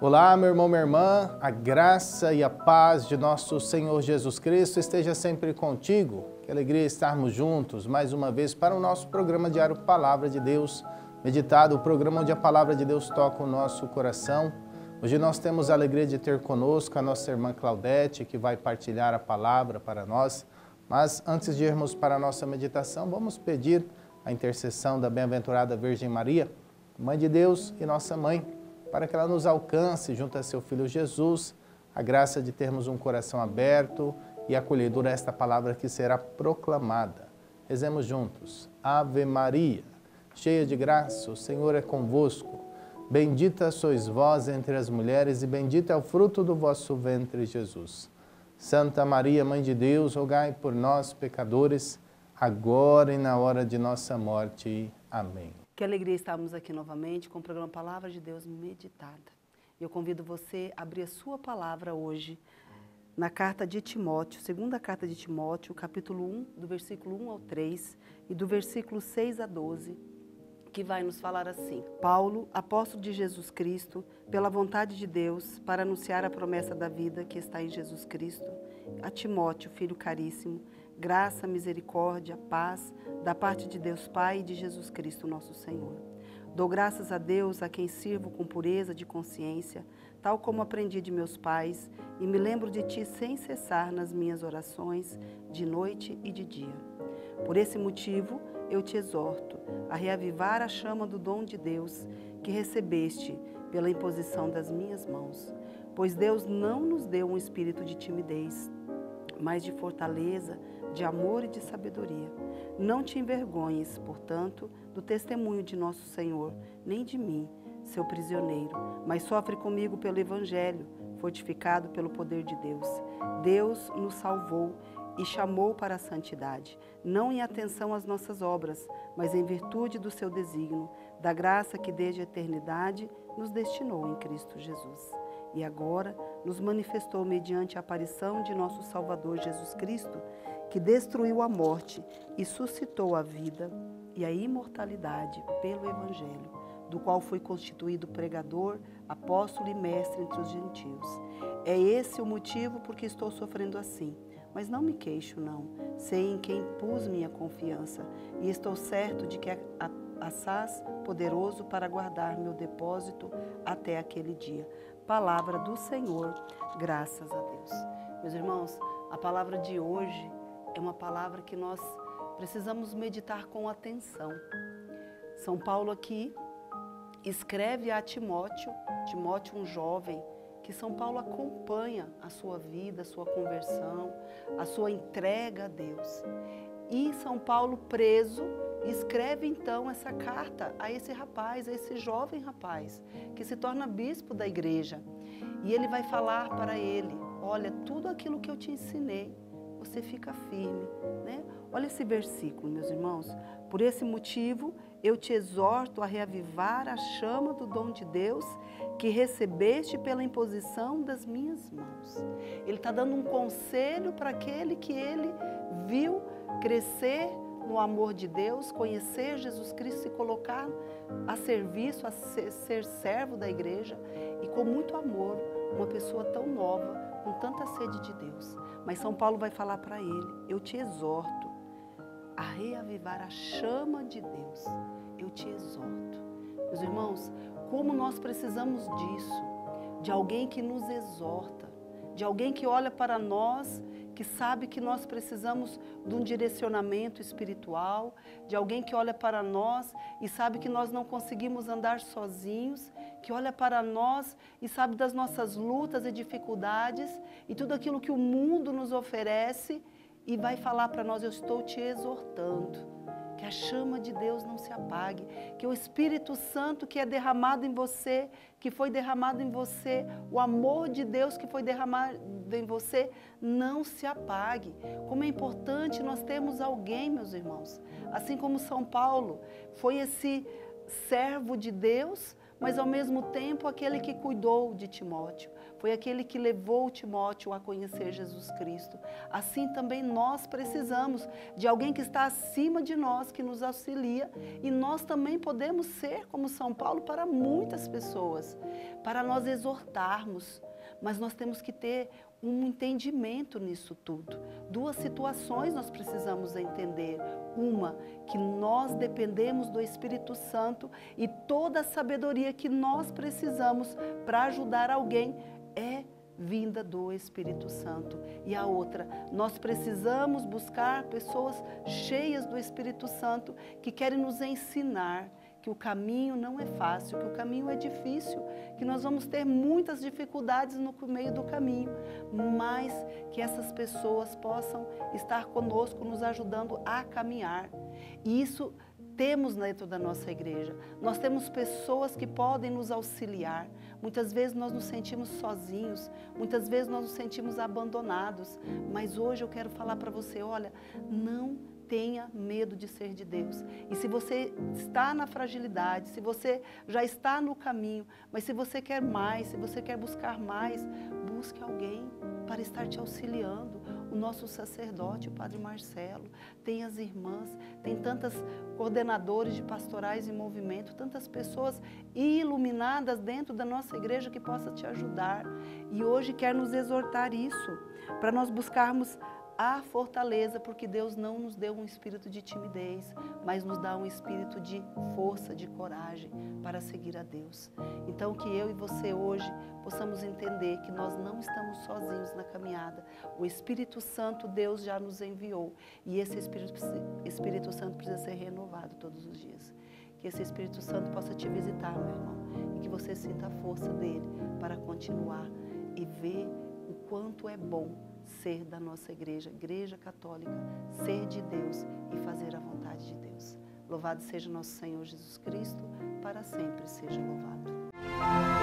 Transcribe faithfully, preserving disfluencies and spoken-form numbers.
Olá, meu irmão, minha irmã, a graça e a paz de nosso Senhor Jesus Cristo esteja sempre contigo. Que alegria estarmos juntos mais uma vez para o nosso programa diário Palavra de Deus Meditado, o programa onde a Palavra de Deus toca o nosso coração. Hoje nós temos a alegria de ter conosco a nossa irmã Claudete, que vai partilhar a palavra para nós. Mas antes de irmos para a nossa meditação, vamos pedir a intercessão da bem-aventurada Virgem Maria, Mãe de Deus e nossa Mãe, para que ela nos alcance junto a seu Filho Jesus, a graça de termos um coração aberto e acolhedor a esta palavra que será proclamada. Rezemos juntos. Ave Maria, cheia de graça, o Senhor é convosco. Bendita sois vós entre as mulheres e bendito é o fruto do vosso ventre, Jesus. Santa Maria, Mãe de Deus, rogai por nós, pecadores, agora e na hora de nossa morte. Amém. Que alegria estarmos aqui novamente com o programa Palavra de Deus Meditada. Eu convido você a abrir a sua palavra hoje na carta de Timóteo, segunda carta de Timóteo, capítulo um, do versículo um ao três e do versículo seis a doze, que vai nos falar assim: Paulo, apóstolo de Jesus Cristo, pela vontade de Deus, para anunciar a promessa da vida que está em Jesus Cristo, a Timóteo, filho caríssimo, graça, misericórdia, paz, da parte de Deus Pai e de Jesus Cristo, nosso Senhor. Dou graças a Deus, a quem sirvo com pureza de consciência, tal como aprendi de meus pais, e me lembro de ti sem cessar nas minhas orações, de noite e de dia. Por esse motivo, eu te exorto a reavivar a chama do dom de Deus que recebeste pela imposição das minhas mãos. Pois Deus não nos deu um espírito de timidez, mas de fortaleza, de amor e de sabedoria. Não te envergonhes, portanto, do testemunho de nosso Senhor, nem de mim, seu prisioneiro, mas sofre comigo pelo Evangelho, fortificado pelo poder de Deus. Deus nos salvou e chamou para a santidade, não em atenção às nossas obras, mas em virtude do seu desígnio, da graça que desde a eternidade nos destinou em Cristo Jesus. E agora nos manifestou mediante a aparição de nosso Salvador Jesus Cristo, que destruiu a morte e suscitou a vida e a imortalidade pelo Evangelho, do qual foi constituído pregador, apóstolo e mestre entre os gentios. É esse o motivo por que estou sofrendo assim, mas não me queixo, não. Sei em quem pus minha confiança e estou certo de que assaz poderoso para guardar meu depósito até aquele dia. Palavra do Senhor, graças a Deus. Meus irmãos, a palavra de hoje é uma palavra que nós precisamos meditar com atenção. São Paulo aqui escreve a Timóteo, Timóteo um jovem, que São Paulo acompanha a sua vida, a sua conversão, a sua entrega a Deus. E São Paulo preso escreve então essa carta a esse rapaz, a esse jovem rapaz, que se torna bispo da igreja. E ele vai falar para ele: olha, tudo aquilo que eu te ensinei, você fica firme, né? Olha esse versículo, meus irmãos. Por esse motivo, eu te exorto a reavivar a chama do dom de Deus que recebeste pela imposição das minhas mãos. Ele está dando um conselho para aquele que ele viu crescer no amor de Deus, conhecer Jesus Cristo, se colocar a serviço, a ser, ser servo da igreja e com muito amor, uma pessoa tão nova, com tanta sede de Deus. Mas São Paulo vai falar para ele: eu te exorto a reavivar a chama de Deus. Eu te exorto. Meus irmãos, como nós precisamos disso, de alguém que nos exorta, de alguém que olha para nós, que sabe que nós precisamos de um direcionamento espiritual, de alguém que olha para nós e sabe que nós não conseguimos andar sozinhos, que olha para nós e sabe das nossas lutas e dificuldades e tudo aquilo que o mundo nos oferece e vai falar para nós: eu estou te exortando, que a chama de Deus não se apague, que o Espírito Santo que é derramado em você, que foi derramado em você, o amor de Deus que foi derramado em você, não se apague. Como é importante nós termos alguém, meus irmãos, assim como São Paulo foi esse servo de Deus, mas ao mesmo tempo aquele que cuidou de Timóteo, foi aquele que levou Timóteo a conhecer Jesus Cristo. Assim também nós precisamos de alguém que está acima de nós, que nos auxilia, e nós também podemos ser como São Paulo para muitas pessoas, para nós exortarmos, mas nós temos que ter um entendimento nisso tudo. Duas situações nós precisamos entender. Uma, que nós dependemos do Espírito Santo e toda a sabedoria que nós precisamos para ajudar alguém é vinda do Espírito Santo. E a outra, nós precisamos buscar pessoas cheias do Espírito Santo que querem nos ensinar que o caminho não é fácil, que o caminho é difícil, que nós vamos ter muitas dificuldades no meio do caminho, mas que essas pessoas possam estar conosco, nos ajudando a caminhar. E isso temos dentro da nossa igreja. Nós temos pessoas que podem nos auxiliar. Muitas vezes nós nos sentimos sozinhos, muitas vezes nós nos sentimos abandonados, mas hoje eu quero falar para você, olha, não tenha medo de ser de Deus. E se você está na fragilidade, se você já está no caminho, mas se você quer mais, se você quer buscar mais, busque alguém para estar te auxiliando. O nosso sacerdote, o Padre Marcelo, tem as irmãs, tem tantas coordenadores de pastorais em movimento, tantas pessoas iluminadas dentro da nossa igreja que possa te ajudar. E hoje quer nos exortar isso, para nós buscarmos a fortaleza, porque Deus não nos deu um espírito de timidez, mas nos dá um espírito de força, de coragem para seguir a Deus. Então que eu e você hoje possamos entender que nós não estamos sozinhos na caminhada. O Espírito Santo Deus já nos enviou e esse Espírito, Espírito Santo precisa ser renovado todos os dias. Que esse Espírito Santo possa te visitar, meu irmão, e que você sinta a força dele para continuar e ver o quanto é bom ser da nossa igreja, Igreja Católica, ser de Deus e fazer a vontade de Deus. Louvado seja nosso Senhor Jesus Cristo, para sempre seja louvado.